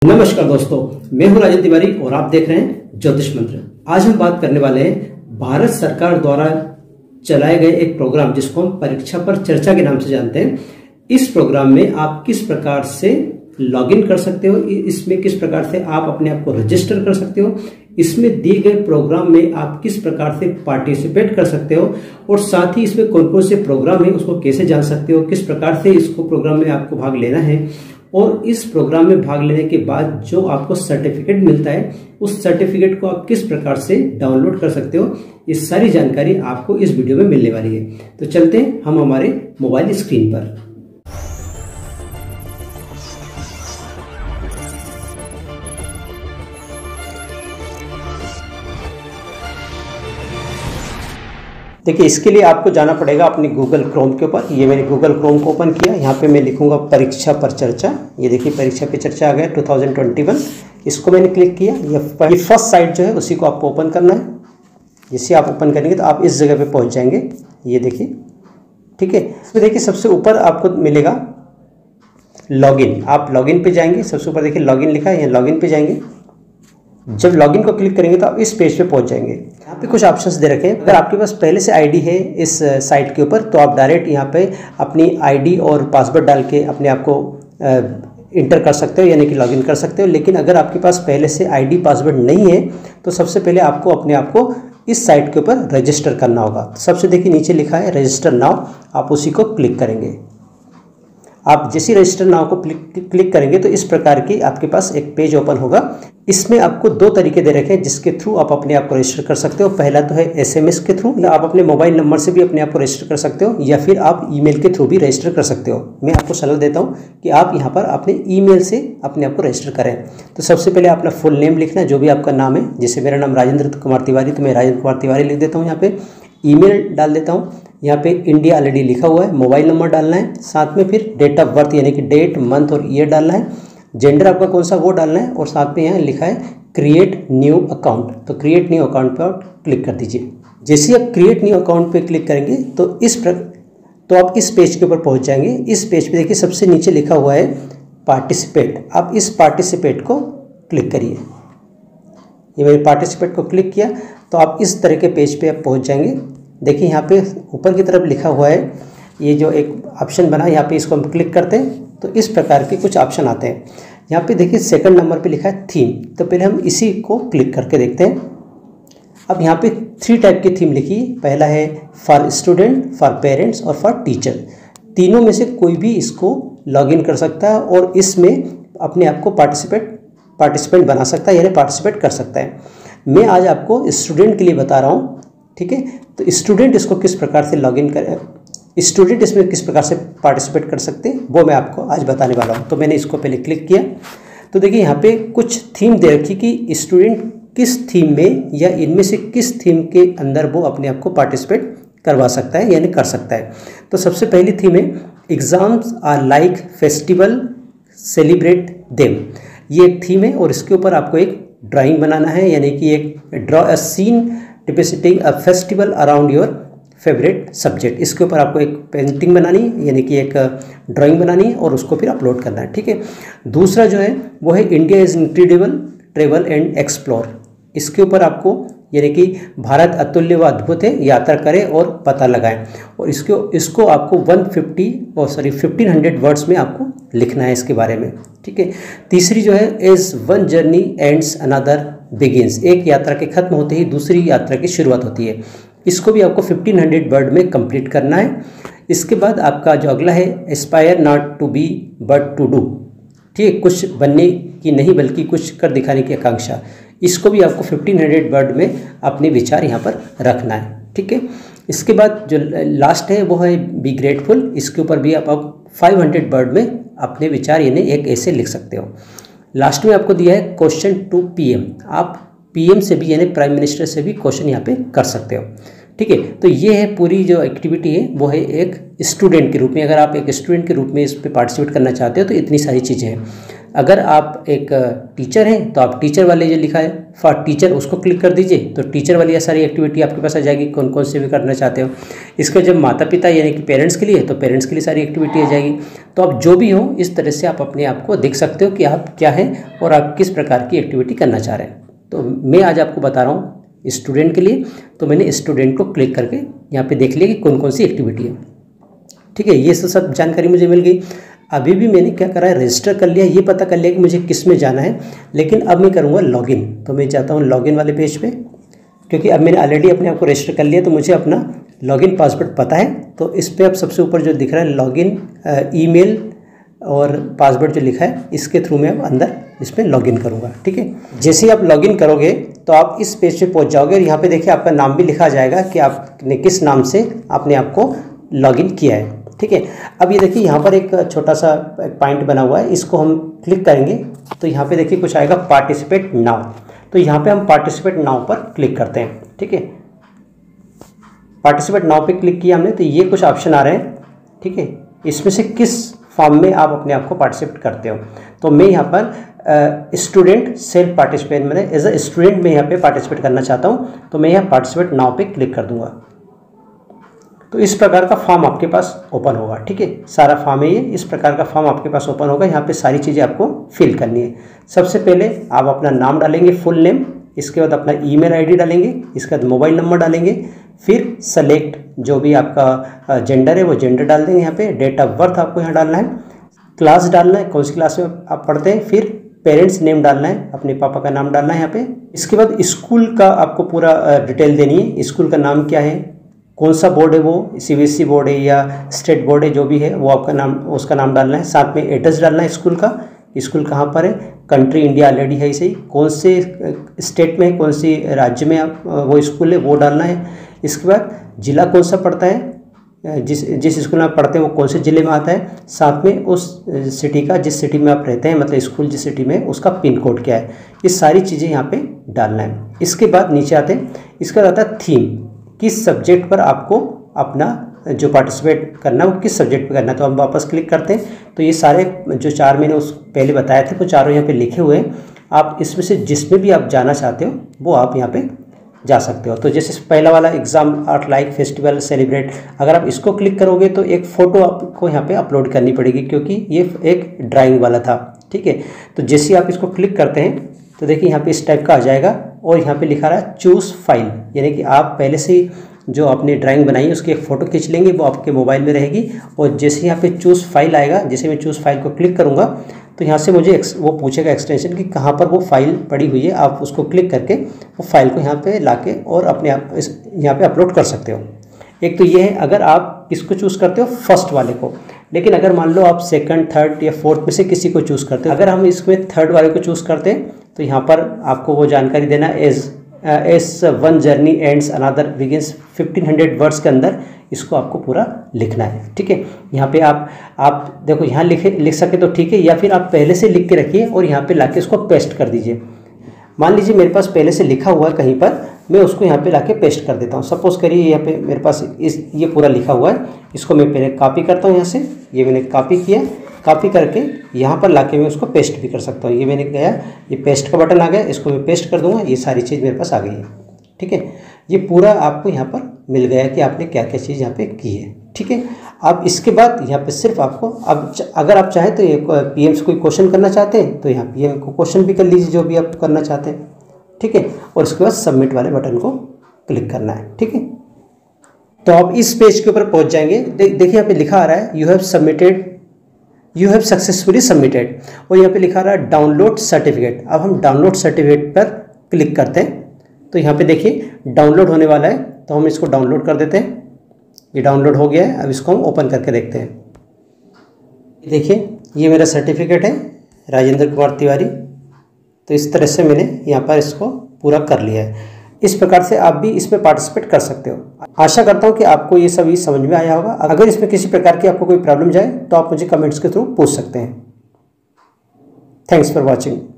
नमस्कार दोस्तों, मैं हूं राजन तिवारी और आप देख रहे हैं ज्योतिष मंत्र। आज हम बात करने वाले हैं भारत सरकार द्वारा चलाए गए एक प्रोग्राम जिसको हम परीक्षा पर चर्चा के नाम से जानते हैं। इस प्रोग्राम में आप किस प्रकार से लॉगिन कर सकते हो, इसमें किस प्रकार से आप अपने आप को रजिस्टर कर सकते हो, इसमें दिए गए प्रोग्राम में आप किस प्रकार से पार्टिसिपेट कर सकते हो और साथ ही इसमें कौन कौन से प्रोग्राम है उसको कैसे जान सकते हो, किस प्रकार से इसको प्रोग्राम में आपको भाग लेना है और इस प्रोग्राम में भाग लेने के बाद जो आपको सर्टिफिकेट मिलता है उस सर्टिफिकेट को आप किस प्रकार से डाउनलोड कर सकते हो, ये सारी जानकारी आपको इस वीडियो में मिलने वाली है। तो चलते हैं हम हमारे मोबाइल स्क्रीन पर। देखिए, इसके लिए आपको जाना पड़ेगा अपने गूगल क्रोम के ऊपर। ये मैंने गूगल क्रोम को ओपन किया। यहाँ पे मैं लिखूंगा परीक्षा पर चर्चा। ये देखिए परीक्षा पे चर्चा आ गया 2021। इसको मैंने क्लिक किया। ये फर्स्ट साइट जो है उसी को आपको ओपन करना है। जिसे आप ओपन करेंगे तो आप इस जगह पे पहुँच जाएंगे। ये देखिए, ठीक है। इसमें देखिए सबसे ऊपर आपको मिलेगा लॉगिन। आप लॉगिन पे जाएंगे, सबसे ऊपर देखिए लॉगिन लिखा है, यहाँ लॉगिन पे जाएंगे। जब लॉगिन को क्लिक करेंगे तो आप इस पेज पे पहुंच जाएंगे। यहाँ पे कुछ ऑप्शंस दे रखे हैं। अगर आपके पास पहले से आईडी है इस साइट के ऊपर तो आप डायरेक्ट यहाँ पे अपनी आईडी और पासवर्ड डाल के अपने आप को इंटर कर सकते हो, यानी कि लॉगिन कर सकते हो। लेकिन अगर आपके पास पहले से आईडी पासवर्ड नहीं है तो सबसे पहले आपको अपने आप को इस साइट के ऊपर रजिस्टर करना होगा। सबसे देखिए नीचे लिखा है रजिस्टर नाउ, आप उसी को क्लिक करेंगे। आप जैसे रजिस्टर नाउ को क्लिक करेंगे तो इस प्रकार की आपके पास एक पेज ओपन होगा। इसमें आपको दो तरीके दे रखे हैं जिसके थ्रू आप अपने आप को रजिस्टर कर सकते हो। पहला तो है एसएमएस के थ्रू, या आप अपने मोबाइल नंबर से भी अपने आप को रजिस्टर कर सकते हो, या फिर आप ईमेल के थ्रू भी रजिस्टर कर सकते हो। मैं आपको सलाह देता हूं कि आप यहां पर अपने ईमेल से अपने आप को रजिस्टर करें। तो सबसे पहले अपना फुल नेम लिखना है, जो भी आपका नाम है। जैसे मेरा नाम राजेंद्र कुमार तिवारी, तो मैं राजेंद्र कुमार तिवारी लिख देता हूँ। यहाँ पे ईमेल डाल देता हूँ। यहाँ पे इंडिया ऑलरेडी लिखा हुआ है। मोबाइल नंबर डालना है, साथ में फिर डेट ऑफ बर्थ यानी कि डेट, मंथ और ईयर डालना है। जेंडर आपका कौन सा वो डालना है, और साथ में यहाँ लिखा है क्रिएट न्यू अकाउंट। तो क्रिएट न्यू अकाउंट पर आप क्लिक कर दीजिए। जैसे ही आप क्रिएट न्यू अकाउंट पे क्लिक करेंगे तो आप इस पेज के ऊपर पहुँच जाएंगे। इस पेज पे देखिए सबसे नीचे लिखा हुआ है पार्टिसिपेट। आप इस पार्टिसिपेट को क्लिक करिए। ये मैंने पार्टिसिपेट को क्लिक किया तो आप इस तरह के पेज पे आप पहुँच जाएंगे। देखिए यहाँ पे ऊपर की तरफ लिखा हुआ है, ये जो एक ऑप्शन बना है यहाँ पे, इसको हम क्लिक करते हैं तो इस प्रकार के कुछ ऑप्शन आते हैं। यहाँ पे देखिए सेकंड नंबर पे लिखा है थीम। तो पहले हम इसी को क्लिक करके देखते हैं। अब यहाँ पे 3 टाइप की थीम लिखी है। पहला है फॉर स्टूडेंट, फॉर पेरेंट्स और फॉर टीचर। तीनों में से कोई भी इसको लॉगिन कर सकता है और इसमें अपने आप को पार्टिसिपेंट बना सकता है, यानी पार्टिसिपेट कर सकता है। मैं आज आपको स्टूडेंट के लिए बता रहा हूँ, ठीक है। तो स्टूडेंट इसको किस प्रकार से लॉगिन करें, स्टूडेंट इसमें किस प्रकार से पार्टिसिपेट कर सकते हैं, वो मैं आपको आज बताने वाला हूँ। तो मैंने इसको पहले क्लिक किया तो देखिए यहाँ पे कुछ थीम दे रखी कि स्टूडेंट किस थीम में या इनमें से किस थीम के अंदर वो अपने आप को पार्टिसिपेट करवा सकता है, यानी कर सकता है। तो सबसे पहली थीम है exams are like festival celebrate them. ये एक थीम है और इसके ऊपर आपको एक ड्राइंग बनाना है, यानी कि एक draw a scene depicting a festival around your favourite subject. इसके ऊपर आपको एक पेंटिंग बनानी है, यानी कि एक ड्राइंग बनानी है और उसको फिर अपलोड करना है, ठीक है। दूसरा जो है वो है India is incredible travel and explore. इसके ऊपर आपको यानी कि भारत अतुल्य व अद्भुत है, यात्रा करें और पता लगाएं। और इसको आपको 1500 वर्ड्स में आपको लिखना है इसके बारे में, ठीक है। तीसरी जो है as one journey ends another begins. एक यात्रा के खत्म होते ही दूसरी यात्रा की शुरुआत होती है। इसको भी आपको 1500 वर्ड में कंप्लीट करना है। इसके बाद आपका जो अगला है aspire not to be but to do, ठीक है। कुछ बनने की नहीं बल्कि कुछ कर दिखाने की आकांक्षा। इसको भी आपको 1500 वर्ड में अपने विचार यहाँ पर रखना है, ठीक है। इसके बाद जो लास्ट है वो है बी ग्रेटफुल। इसके ऊपर भी आप 500 वर्ड में अपने विचार यानी एक ऐसे लिख सकते हो। लास्ट में आपको दिया है क्वेश्चन टू पीएम। आप पीएम से भी यानी प्राइम मिनिस्टर से भी क्वेश्चन यहाँ पे कर सकते हो, ठीक है। तो ये है पूरी जो एक्टिविटी है वो है एक स्टूडेंट के रूप में। अगर आप एक स्टूडेंट के रूप में इस पर पार्टिसिपेट करना चाहते हो तो इतनी सारी चीज़ें हैं। अगर आप एक टीचर हैं तो आप टीचर वाले जो लिखा है फॉर टीचर उसको क्लिक कर दीजिए, तो टीचर वाली सारी एक्टिविटी आपके पास आ जाएगी, कौन कौन से भी करना चाहते हो। इसके जब माता पिता यानी कि पेरेंट्स के लिए, तो पेरेंट्स के लिए सारी एक्टिविटी आ जाएगी। तो आप जो भी हो इस तरह से आप अपने आप को देख सकते हो कि आप क्या हैं और आप किस प्रकार की एक्टिविटी करना चाह रहे हैं। तो मैं आज आपको बता रहा हूँ स्टूडेंट के लिए, तो मैंने स्टूडेंट को क्लिक करके यहाँ पे देख लिया कि कौन कौन सी एक्टिविटी है। ठीक है, ये सब जानकारी मुझे मिल गई। अभी भी मैंने क्या करा है, रजिस्टर कर लिया, ये पता कर लिया कि मुझे किस में जाना है। लेकिन अब मैं करूँगा लॉगिन, तो मैं जाता हूँ लॉगिन वाले पेज पे, क्योंकि अब मैंने ऑलरेडी अपने आप को रजिस्टर कर लिया, तो मुझे अपना लॉगिन पासवर्ड पता है। तो इस पर अब सबसे ऊपर जो दिख रहा है लॉगिन ईमेल और पासवर्ड जो लिखा है, इसके थ्रू मैं अब अंदर इसमें लॉगिन करूँगा। ठीक है, जैसे ही आप लॉगिन करोगे तो आप इस पेज पे पहुँच जाओगे और यहाँ पे देखिए आपका नाम भी लिखा जाएगा कि आपने किस नाम से अपने आप को लॉगिन किया है। ठीक है, अब ये देखिए यहाँ पर एक छोटा सा पॉइंट बना हुआ है, इसको हम क्लिक करेंगे तो यहाँ पे देखिए कुछ आएगा पार्टिसिपेट नाउ। तो यहाँ पे हम पार्टिसिपेट नाउ पर क्लिक करते हैं। ठीक है, पार्टिसिपेट नाउ पे क्लिक किया हमने, तो ये कुछ ऑप्शन आ रहे हैं। ठीक है, इसमें से किस फॉर्म में आप अपने आप को पार्टिसिपेट करते हो। तो मैं यहाँ पर स्टूडेंट सेल्फ पार्टिसिपेट, मैंने एज अ स्टूडेंट मैं यहाँ पे पार्टिसिपेट करना चाहता हूँ, तो मैं यहाँ पार्टिसिपेट नाउ पे क्लिक कर दूंगा। तो इस प्रकार का फॉर्म आपके पास ओपन होगा। ठीक है, सारा फॉर्म है ये, इस प्रकार का फॉर्म आपके पास ओपन होगा। यहाँ पे सारी चीज़ें आपको फिल करनी है। सबसे पहले आप अपना नाम डालेंगे, फुल नेम, इसके बाद अपना ईमेल आईडी डालेंगे, इसके बाद मोबाइल नंबर डालेंगे, फिर सेलेक्ट जो भी आपका जेंडर है वो जेंडर डाल देंगे। यहाँ पे डेट ऑफ बर्थ आपको यहाँ डालना है, क्लास डालना है, कौन सी क्लास में आप पढ़ते हैं, फिर पेरेंट्स नेम डालना है, अपने पापा का नाम डालना है यहाँ पे। इसके बाद स्कूल का आपको पूरा डिटेल देनी है, स्कूल का नाम क्या है, कौन सा बोर्ड है, वो सीबीएसई बोर्ड है या स्टेट बोर्ड है, जो भी है वो आपका नाम, उसका नाम डालना है। साथ में एड्रेस डालना है स्कूल का, स्कूल कहाँ पर है, कंट्री इंडिया ऑलरेडी है सही, कौन से स्टेट में है, कौन सी राज्य में वो स्कूल है वो डालना है। इसके बाद जिला कौन सा पड़ता है, जिस स्कूल में आप पढ़ते हैं वो कौन से ज़िले में आता है। साथ में उस सिटी का, जिस सिटी में आप रहते हैं, मतलब स्कूल जिस सिटी में, उसका पिन कोड क्या है, ये सारी चीज़ें यहाँ पे डालना है। इसके बाद नीचे आते हैं, इसका आता है थीम, किस सब्जेक्ट पर आपको अपना जो पार्टिसिपेट करना है वो किस सब्जेक्ट पे करना है। तो हम वापस क्लिक करते हैं, तो ये सारे जो 4 मैंने उस पहले बताए थे वो चारों यहाँ पे लिखे हुए हैं। आप इसमें से जिसमें भी आप जाना चाहते हो वो आप यहाँ पे जा सकते हो। तो जैसे पहला वाला exam are like festival celebrate, अगर आप इसको क्लिक करोगे तो एक फ़ोटो आपको यहाँ पे अपलोड करनी पड़ेगी, क्योंकि ये एक ड्राइंग वाला था। ठीक है, तो जैसे ही आप इसको क्लिक करते हैं तो देखिए यहाँ पे इस टाइप का आ जाएगा और यहाँ पे लिखा रहा है चूज़ फाइल, यानी कि आप पहले से ही जो आपने ड्राइंग बनाई है उसकी एक फ़ोटो खींच लेंगे, वो आपके मोबाइल में रहेगी। और जैसे यहाँ पे चूज़ फाइल आएगा, जैसे मैं चूज़ फाइल को क्लिक करूँगा तो यहाँ से मुझे वो पूछेगा एक्सटेंशन कि कहाँ पर वो फाइल पड़ी हुई है। आप उसको क्लिक करके वो फाइल को यहाँ पे लाके और अपने आप यहाँ पे अपलोड कर सकते हो। एक तो ये है अगर आप किसको चूज़ करते हो, फर्स्ट वाले को। लेकिन अगर मान लो आप सेकंड, थर्ड या फोर्थ में से किसी को चूज़ करते हो, अगर हम इसमें थर्ड वाले को चूज़ करते हैं तो यहाँ पर आपको वो जानकारी देना, as one journey ends another begins, 1500 words के अंदर इसको आपको पूरा लिखना है। ठीक है, यहाँ पे आप देखो यहाँ लिख सके तो ठीक है, या फिर आप पहले से लिख के रखिए और यहाँ पे लाके इसको पेस्ट कर दीजिए। मान लीजिए मेरे पास पहले से लिखा हुआ है कहीं पर, मैं उसको यहाँ पे लाके पेस्ट कर देता हूँ। सपोज़ करिए यहाँ पे मेरे पास ये पूरा लिखा हुआ है, इसको मैं पहले कॉपी करता हूँ यहाँ से, ये मैंने कॉपी किया, कॉपी करके यहाँ पर लाके मैं उसको पेस्ट भी कर सकता हूँ। ये मैंने गया, ये पेस्ट का बटन आ गया, इसको मैं पेस्ट कर दूँगा, ये सारी चीज़ मेरे पास आ गई है। ठीक है, ये पूरा आपको यहाँ पर मिल गया कि आपने क्या क्या चीज़ यहाँ पे की है। ठीक है, अब इसके बाद यहाँ पे सिर्फ आपको, अब अगर आप चाहें तो ये पीएम से कोई क्वेश्चन करना चाहते हैं तो यहाँ पीएम को क्वेश्चन भी कर लीजिए जो भी आप करना चाहते हैं। ठीक है, और उसके बाद सबमिट वाले बटन को क्लिक करना है। ठीक है, तो आप इस पेज के ऊपर पहुँच जाएंगे। देखिए यहाँ पे लिखा आ रहा है यू हैव सक्सेसफुली सबमिटेड, और यहाँ पे लिखा रहा है डाउनलोड सर्टिफिकेट। अब हम डाउनलोड सर्टिफिकेट पर क्लिक करते हैं तो यहाँ पे देखिए डाउनलोड होने वाला है, तो हम इसको डाउनलोड कर देते हैं। ये डाउनलोड हो गया है, अब इसको हम ओपन करके देखते हैं। देखिए ये मेरा सर्टिफिकेट है, राजेंद्र कुमार तिवारी। तो इस तरह से मैंने यहाँ पर इसको पूरा कर लिया है। इस प्रकार से आप भी इसमें पार्टिसिपेट कर सकते हो। आशा करता हूँ कि आपको ये सभी समझ में आया होगा। अगर इसमें किसी प्रकार की आपको कोई प्रॉब्लम जाए तो आप मुझे कमेंट्स के थ्रू पूछ सकते हैं। Thanks for watching.